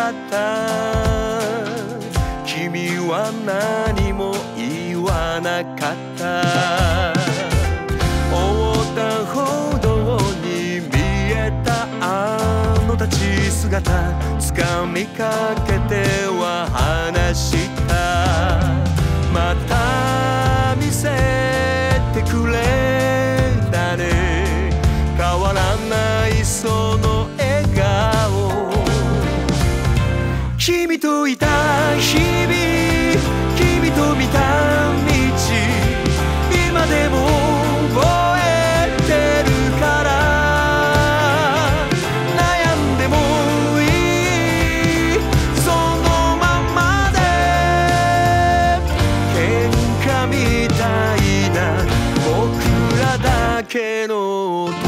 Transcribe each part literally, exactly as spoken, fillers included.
った君は何も言わなかった横断歩道に見えたあの立ち姿掴みかけては話したまた見せてくれたね変わらないその笑顔君といた日々君と見た道今でも覚えてるから悩んでもいいそのままで喧嘩みたいな僕らだけの音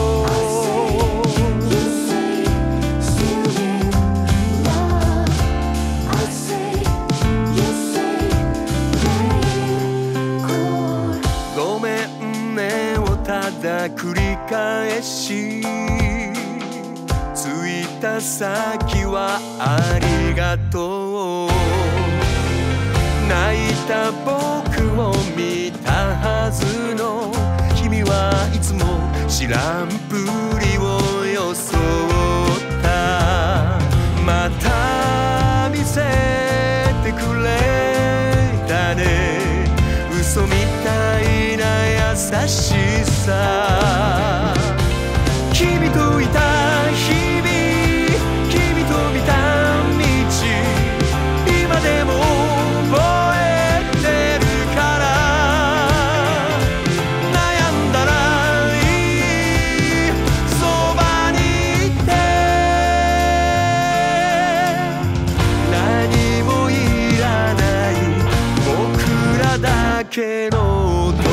ただ繰り返し着いた先はありがとう泣いた僕を見たはずの君はいつも知らんぷりを装ったまた見せてくれたね嘘みたいな優しさ君といた日々君と見た道今でも覚えてるから悩んだらいいそばにいて何もいらない僕らだけの音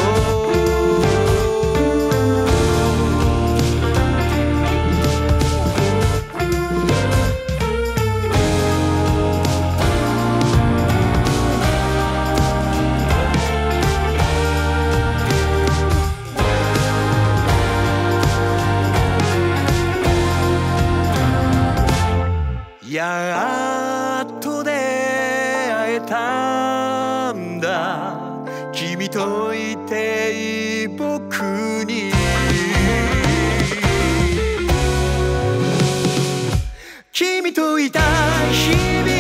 やっと出会えたんだ君といていい僕に君といた日々